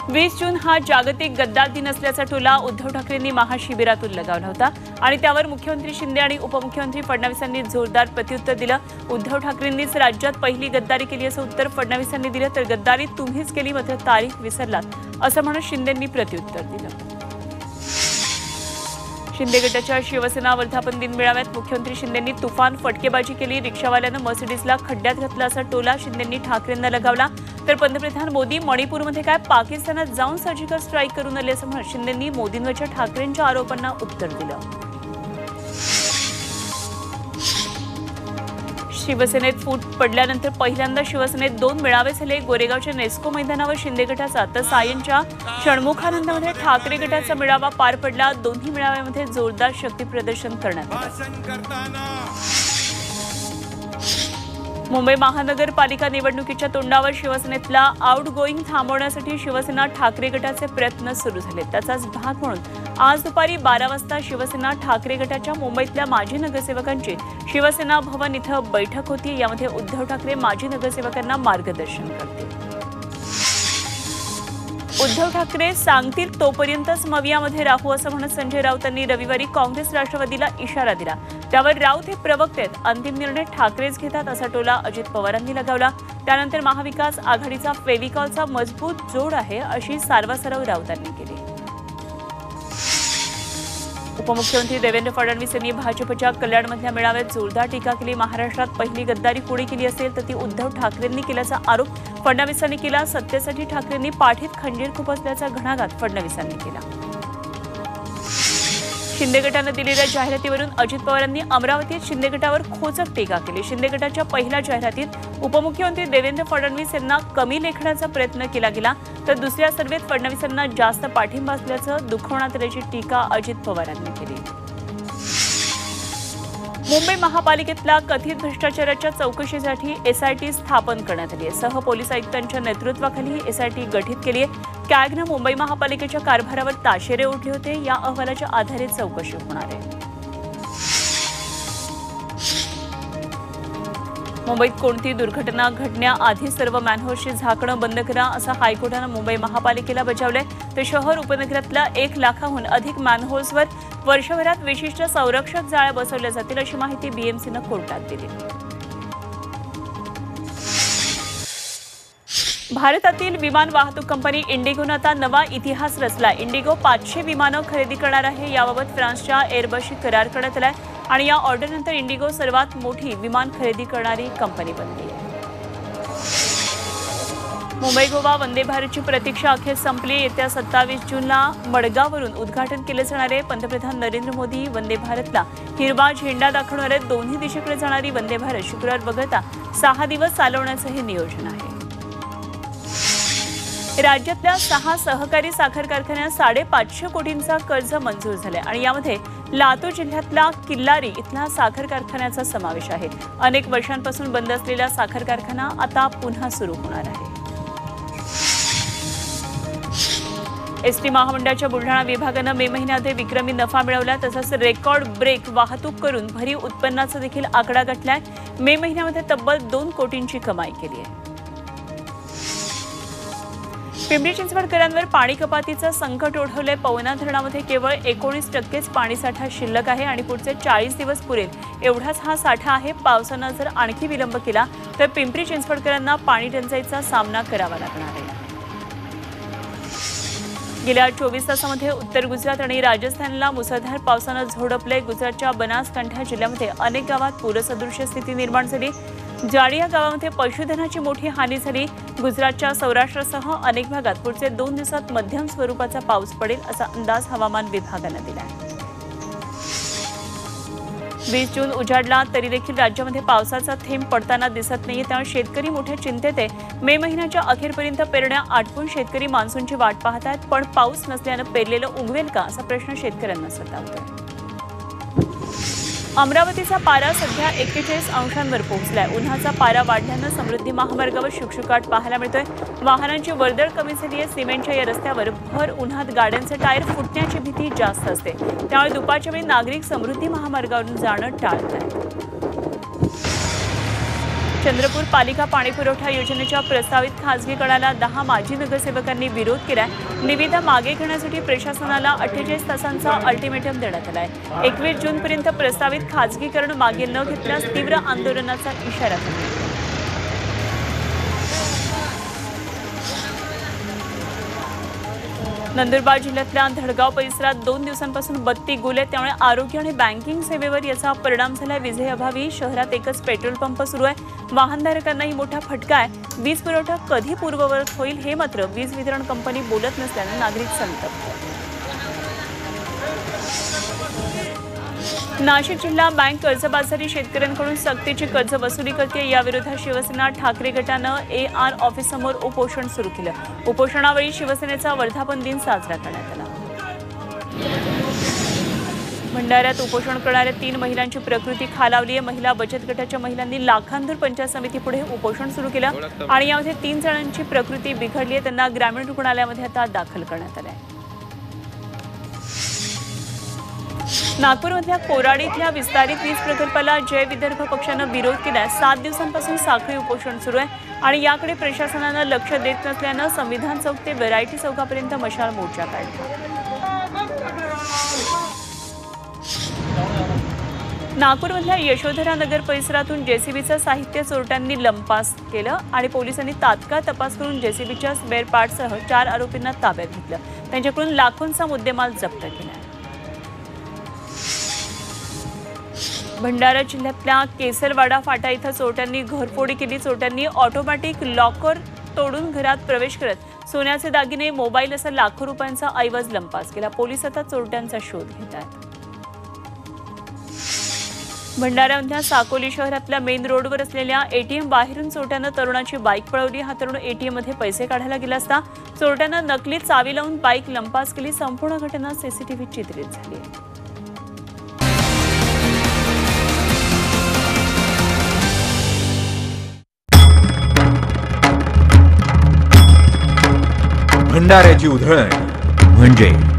20 जून हा जागतिक गद्दार दिन असल्याचा टोला उद्धव ठाकरेंनी महाशिबिरातून लगावला होता आणि त्यावर मुख्यमंत्री शिंदे आणि उपमुख्यमंत्री फडणवीसांनी जोरदार प्रत्युत्तर दिलं। उद्धव ठाकरेंनीच राज्यात पहिली गद्दारी केली असं उत्तर फडणवीसांनी दिलं, तर गद्दारी तुम्हीच केली, मात्र तारीख विसरलात असं म्हणत शिंदेंनी प्रत्युत्तर दिलं। शिंदे गटाच्या शिवसेना वर्धापन दिन मेळाव्यात मुख्यमंत्री शिंदेंनी तुफान फटकेबाजी केली। रिक्षावाल्यानं मर्सिडीजला खड्ड्यात घातला असा टोला शिंदेंनी ठाकरेंना लगावला, तर पंतप्रधान मोदी मणिपूरमध्ये काय पाकिस्तानात जाऊन सर्जिकल स्ट्राईक करून आले असं म्हणत शिंदेंनी मोदींवरच्या ठाकरेंच्या आरोपांना उत्तर दिलं। शिवसेनेत फूट पडल्यानंतर पहिल्यांदा शिवसेनेत 2 मेळावे झाले। गोरेगावच्या नेस्को मैदानावर शिंदे गटाचा तर सायंच्या षण्मुखानंदमध्ये ठाकरे गटाचा मेळावा पार पडला। दोन्ही मेळाव्यामध्ये जोरदार शक्ती प्रदर्शन करण्यात आलं। मुंबई महानगरपालिका निवडणुकीच्या तोंडावर शिवसेनेतला आउटगोईंग थांबवण्यासाठी शिवसेना ठाकरे गटाचे प्रयत्न सुरू झाले। त्याचाच भाग म्हणून आज दुपारी 12 वाजता शिवसेना ठाकरे गटाच्या मुंबईतल्या माजी नगरसेवकांची शिवसेना भवन इथं बैठक होती। यामध्ये उद्धव ठाकरे माजी नगरसेवकांना मार्गदर्शन करतील। उद्धव ठाकरे सांगतील तोपर्यंतच मवियामध्ये राहू असं म्हणत संजय राऊतांनी रविवारी काँग्रेस राष्ट्रवादीला इशारा दिला। त्यावर राऊत हे प्रवक्ते आहेत, अंतिम निर्णय ठाकरेच घेतात असा टोला अजित पवारांनी लगावला। त्यानंतर महाविकास आघाडीचा फेविकॉलचा मजबूत जोड आहे अशी सारवासारव राऊतांनी केली। उपमुख्यमंत्री देवेंद्र फडणवीस यांनी भाजपच्या कल्याणमधल्या मेळाव्यात जोरदार टीका केली। महाराष्ट्रात पहिली गद्दारी कोणी केली असेल तर ती उद्धव ठाकरेंनी केल्याचा आरोप फडणवीसांनी केला। सत्तेसाठी ठाकरेंनी पाठीत खंजीर खुपसल्याचा घणाघात फडणवीसांनी केला। शिंदे गटानं दिलेल्या जाहिरातीवरून अजित पवारांनी अमरावतीत शिंदे गटावर खोचक टीका केली। शिंदे गटाच्या पहिल्या जाहिरातीत उपमुख्यमंत्री देवेंद्र फडणवीस यांना कमी लेखण्याचा प्रयत्न केला गेला, तर दुसऱ्या सर्वेत फडणवीसांना जास्त पाठिंबा असल्याचं दुखवण्यात आल्याची टीका अजित पवारांनी केली। मुंबई महापालिकेतल्या कथित भ्रष्टाचाराच्या चौकशीसाठी एसआयटी स्थापन करण्यात आली आहे। सहपोलीस आयुक्तांच्या नेतृत्वाखाली ही एसआयटी गठीत केली आहे। कॅगनं मुंबई महापालिकेच्या कारभारावर ताशेरे ओढले होते, या अहवालाच्या आधारे चौकशी होणार आहे। मुंबईत कोणती दुर्घटना घडण्याआधी सर्व मॅनहोल्सची झाकणं बंद करा असं हायकोर्टानं मुंबई महापालिकेला बजावलंय। तर शहर उपनगरातल्या 1 लाखाहून अधिक मॅनहोल्सवर वर्षभरात विशिष्ट संरक्षक जाळ्या बसवल्या जातील अशी माहिती बीएमसीनं कोर्टात दिली। भारतातील विमान वाहतूक कंपनी इंडिगोनं आता नवा इतिहास रचला। इंडिगो 500 विमानं खरेदी करणार आहे। याबाबत फ्रान्सच्या एअरबसशी करार करण्यात आलाय आणि या ऑर्डरनंतर इंडिगो सर्वात मोठी विमान खरेदी करणारी कंपनी बनली आहे। मुंबई गोवा वंदे भारतची प्रतीक्षा अखेर संपली। येत्या 27 जूनला मडगाववरून उद्घाटन केले जाणार आहे। पंतप्रधान नरेंद्र मोदी वंदे भारतला हिरवा झेंडा दाखवणार आहेत। दोन्ही दिशेकडे जाणारी वंदे भारत शुक्रवार वगळता 6 दिवस चालवण्याचं हे नियोजन आहे। राज्यातल्या 6 सहकारी साखर कारखान्यांना 550 कोटींचा कर्ज मंजूर झाले आणि यामध्ये लातूर जिल्ह्यातला किल्लारी इथला साखर कारखान्याचा समावेश आहे। अनेक वर्षांपासून बंद असलेला साखर कारखाना आता पुन्हा सुरू होणार आहे। एसटी महामंडळाच्या बुलढाणा विभागानं मे महिन्यामध्ये विक्रमी नफा मिळवला, तसंच रेकॉर्ड ब्रेक वाहतूक करून भरीव उत्पन्नाचा देखील आकडा गाठलाय। मे महिन्यामध्ये तब्बल 2 कोटींची कमाई केली आहे। पिंपरी चिंचवडकरांवर पाणी कपातीचं संकट ओढवलंय। पवना धरणामध्ये केवळ 19% पाणीसाठा शिल्लक आहे आणि पुढचे 40 दिवस पुरेल एवढाच हा साठा आहे। पावसानं जर आणखी विलंब केला तर पिंपरी चिंचवडकरांना पाणी टंचाईचा सामना करावा लागणार आहे। गेल्या 24 तासामध्ये उत्तर गुजरात आणि राजस्थानला मुसळधार पावसानं झोडपले। गुजरातच्या बनासकांठा जिल्ह्यामध्ये अनेक गावात पूरसदृश स्थिती निर्माण झाली। जाडिया गावामध्ये पशुधनाची मोठी हानी झाली। गुजरातच्या सौराष्ट्रासह अनेक भागात पुढचे 2 दिवसात मध्यम स्वरूपाचा पाऊस पडेल असा अंदाज हवामान विभागानं दिला आहे। 20 जून उजाडला तरी देखील राज्यामध्ये पावसाचा थेंब पडताना दिसत नाहीये, त्यामुळे शेतकरी मोठ्या चिंतेत आहे। मे महिन्याच्या अखेरपर्यंत पेरण्या आटपून शेतकरी मान्सूनची वाट पाहत आहेत, पण पाऊस नसल्यानं पेरलेलं उगवेल का असा प्रश्न शेतकऱ्यांना सतावतोय। अमरावतीचा पारा सध्या 41 अंशांवर पोहोचलाय। उन्हाचा पारा वाढल्यानं समृद्धी महामार्गावर शुकशुकाट पाहायला मिळतोय। वाहनांची वर्दळ कमी झाली आहे। सिमेंटच्या या रस्त्यावर भर उन्हात गाड्यांचे टायर फुटण्याची भीती जास्त असते, त्यामुळे दुपारच्या वेळी नागरिक समृद्धी महामार्गावरून जाणं टाळत आहेत। चंद्रपूर पालिका पाणीपुरवठा योजनेच्या प्रस्तावित खासगीकरणाला 10 माजी नगरसेवकांनी विरोध केलाय। निविदा मागे घेण्यासाठी प्रशासनाला 48 तासांचा अल्टिमेटम देण्यात आलाय। 21 जूनपर्यंत प्रस्तावित खासगीकरण मागे न घेतल्यास तीव्र आंदोलनाचा इशारा दिला। नंदुरबार जिल्ह्यातल्या धडगाव परिसरात 2 दिवसांपासून बत्ती गुल आहे, त्यामुळे आरोग्य आणि बँकिंग सेवेवर याचा परिणाम झाला। विजेअभावी शहरात एकच पेट्रोल पंप सुरू आहे। वाहनधारकांनाही मोठा फटका आहे। वीज पुरवठा कधी पूर्ववत होईल हे मात्र वीज वितरण कंपनी बोलत नसल्याने नागरिक संतप्त। नाशिक जिल्हा बँक कर्जबाजारी शेतकऱ्यांकडून सक्तीची कर्ज वसुली करते। याविरोधात शिवसेना ठाकरे गटानं AR ऑफिससमोर उपोषण सुरू केलं। उपोषणावेळी शिवसेनेचा वर्धापन दिन साजरा करण्यात आला। भंडाऱ्यात उपोषण करणाऱ्या 3 महिलांची प्रकृती खालावली आहे। महिला बचत गटाच्या महिलांनी लाखांदूर पंचायत समितीपुढे उपोषण सुरू केलं आणि यामध्ये 3 जणांची प्रकृती बिघडली आहे। त्यांना ग्रामीण रुग्णालयामध्ये आता दाखल करण्यात आलं आहे। नागपूरमधल्या कोराडी इथल्या विस्तारित वीज प्रकल्पाला जय विदर्भ पक्षानं विरोध केलाय। 7 दिवसांपासून साखळी उपोषण सुरू आहे आणि याकडे प्रशासनानं लक्ष देत नसल्यानं संविधान चौक ते व्हरायटी चौकापर्यंत मशाल मोर्चा काढला। नागपूरमधल्या यशोधरा नगर परिसरातून जेसीबीचं साहित्य चोरट्यांनी लंपास केलं आणि पोलिसांनी तात्काळ तपास करून जेसीबीच्या स्पेअर पार्टसह 4 आरोपींना ताब्यात घेतलं। त्यांच्याकडून लाखोंचा मुद्देमाल जप्त केला। भंडारा जिल्ह्यातल्या केसरवाडा फाटा इथं चोरट्यांनी घरफोडी केली। चोरट्यांनी ऑटोमॅटिक लॉकर तोडून घरात प्रवेश करत सोन्याचे दागिने, मोबाईल असा लाखो रुपयांचा ऐवज लंपास केला। पोलीस आता चोरट्यांचा शोध घेत आहेत। भंडाऱ्यामधल्या साकोली शहरातल्या मेन रोडवर असलेल्या एटीएम बाहेरून चोरट्यानं तरुणाची बाईक पळवली। हा तरुण एटीएम मध्ये पैसे काढायला गेला असता चोरट्यानं नकली चावी लावून बाईक लंपास केली। संपूर्ण घटना सीसीटीव्हीत चित्रित झाली आहे। भंडाऱ्याची उधळण म्हणजे